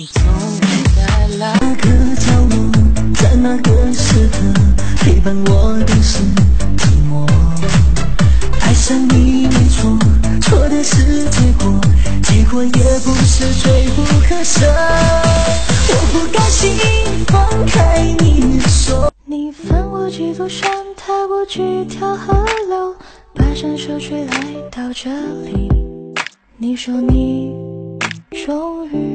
你从未带来。 那个角落，在那个时刻，陪伴我的是寂寞。爱上你没错，错的是结果，结果也不是罪不可赦。我不甘心放开你的手， 你翻过几座山，踏过几条河流，跋山涉水来到这里。你说你终于